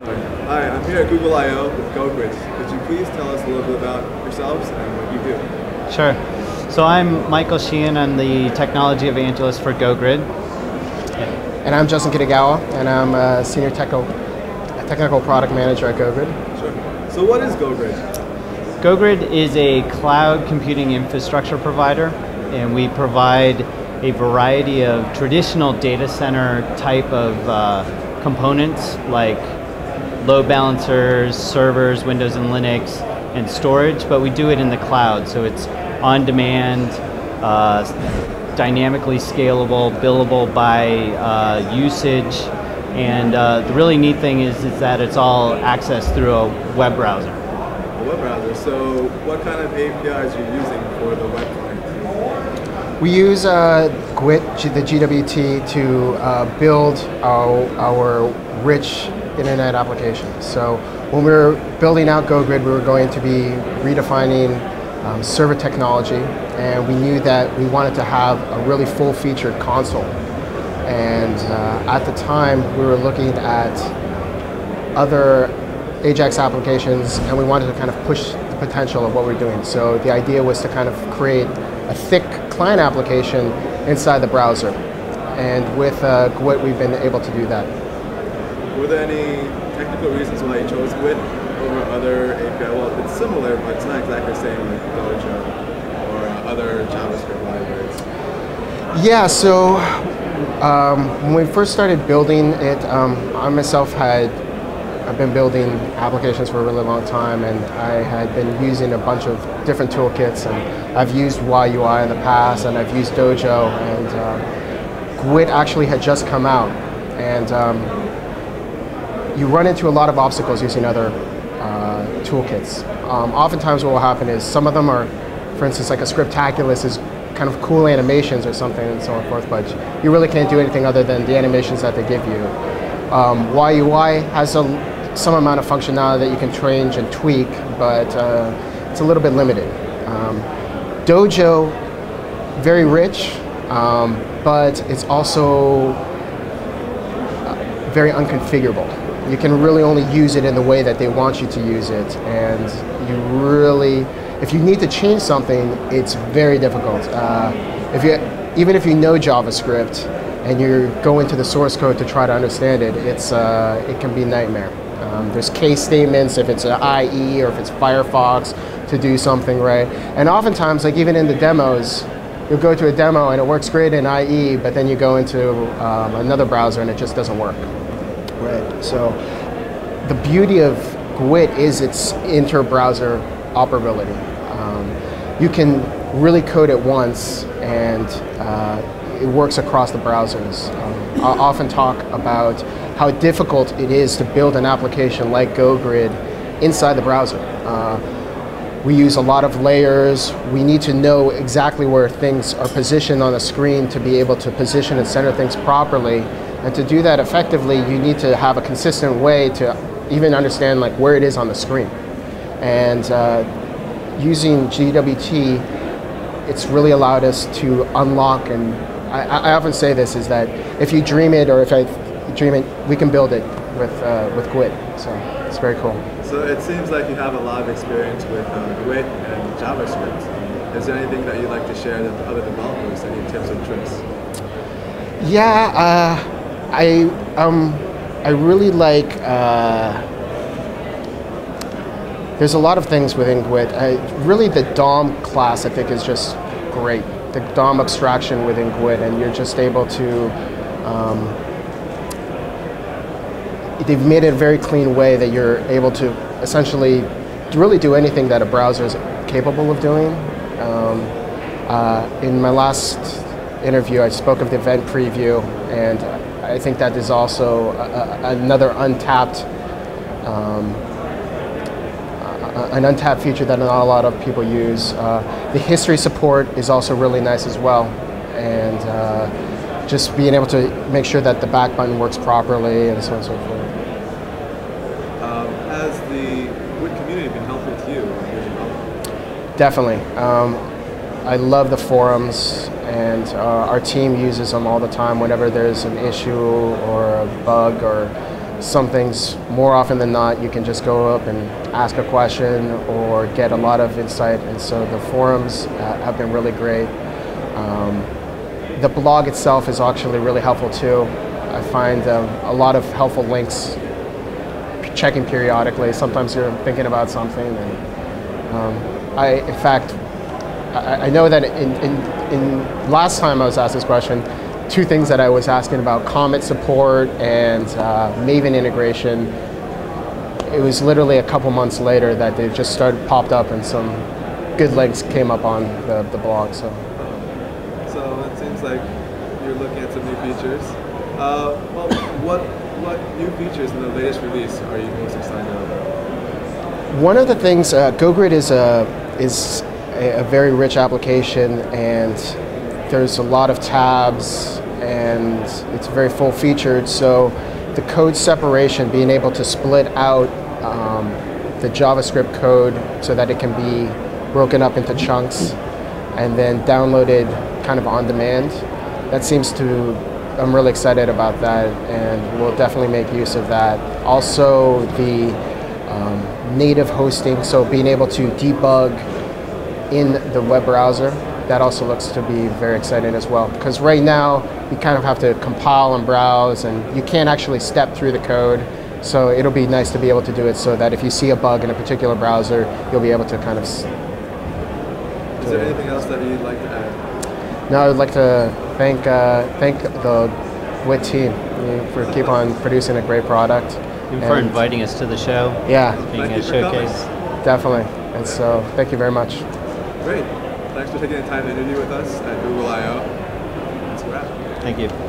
Hi, I'm here at Google I/O with GoGrid. Could you please tell us a little bit about yourselves and what you do? Sure. So I'm Michael Sheehan. I'm the technology evangelist for GoGrid. And I'm Justin Kitagawa, and I'm a senior technical product manager at GoGrid. Sure. So what is GoGrid? GoGrid is a cloud computing infrastructure provider, and we provide a variety of traditional data center type of components like load balancers, servers, Windows and Linux, and storage, but we do it in the cloud, so it's on demand, dynamically scalable, billable by usage, and the really neat thing is that it's all accessed through a web browser. A web browser. So what kind of APIs are you using for the web client? We use GWT, the GWT, to build our rich internet applications. So when we were building out GoGrid, we were going to be redefining server technology, and we knew that we wanted to have a really full-featured console. And at the time, we were looking at other AJAX applications, and we wanted to kind of push the potential of what we're doing. So the idea was to kind of create a thick client application inside the browser. And with GWT, we've been able to do that. Were there any technical reasons why you chose GWT over other API? Well, it's similar, but it's not exactly the same like Dojo or other JavaScript libraries. Yeah, so when we first started building it, I myself I've been building applications for a really long time, and I had been using a bunch of different toolkits, and I've used YUI in the past, and I've used Dojo, and GWT actually had just come out, and you run into a lot of obstacles using other toolkits. Oftentimes what will happen is some of them are, for instance, like a Scriptaculous is kind of cool animations or something and so on and forth, but you really can't do anything other than the animations that they give you. YUI has some amount of functionality that you can change and tweak, but it's a little bit limited. Dojo, very rich, but it's also very unconfigurable. You can really only use it in the way that they want you to use it, and if you need to change something, it's very difficult. Even if you know JavaScript and you go into the source code to try to understand it, it can be a nightmare. There's case statements if it's an IE or if it's Firefox to do something, right? And oftentimes, like even in the demos, you'll go to a demo and it works great in IE, but then you go into another browser and it just doesn't work. Right. So the beauty of GWT is its inter-browser operability. You can really code it once, and it works across the browsers. I often talk about how difficult it is to build an application like GoGrid inside the browser. We use a lot of layers. We need to know exactly where things are positioned on the screen to be able to position and center things properly. And to do that effectively, you need to have a consistent way to even understand like where it is on the screen. And using GWT, it's really allowed us to unlock, and I often say this, is that if you dream it, or if I dream it, we can build it with GWT. So it's very cool. So it seems like you have a lot of experience with GWT and JavaScript. Is there anything that you'd like to share with other developers, any tips or tricks? Yeah, I really like, there's a lot of things within GWT. Really the DOM class I think is just great. The DOM abstraction within GWT, and you're just able to, they've made it a very clean way that you're able to essentially really do anything that a browser is capable of doing. In my last interview, I spoke of the event preview, and I think that is also another untapped feature that not a lot of people use. The history support is also really nice as well, and just being able to make sure that the back button works properly and so on and so forth. Has the GWT community been helpful to you? Definitely. I love the forums, and our team uses them all the time whenever there's an issue or a bug or some things, more often than not, you can just go up and ask a question or get a lot of insight. And so the forums have been really great. The blog itself is actually really helpful too. I find a lot of helpful links, checking periodically. Sometimes you're thinking about something, and in fact, I know that in last time I was asked this question, two things that I was asking about: Comet support and Maven integration. It was literally a couple months later that they just popped up, and some good links came up on the blog. So it seems like you're looking at some new features. Well, what new features in the latest release are you most excited about? One of the things, GoGrid is a very rich application, and there's a lot of tabs, and it's very full featured. So the code separation, being able to split out the JavaScript code so that it can be broken up into chunks and then downloaded kind of on demand, that seems to, I'm really excited about that, and we'll definitely make use of that. Also the native hosting, so being able to debug in the web browser, that also looks to be very exciting as well. Because right now, you kind of have to compile and browse, and you can't actually step through the code. So it'll be nice to be able to do it so that if you see a bug in a particular browser, you'll be able to kind of... Is there anything else that you'd like to add? No, I'd like to thank the WIT team for keep on producing a great product. And for inviting us to the show. Yeah. Being a showcase. Definitely. And so, thank you very much. Great. Thanks for taking the time to interview with us at Google I/O. That's a wrap. Thank you.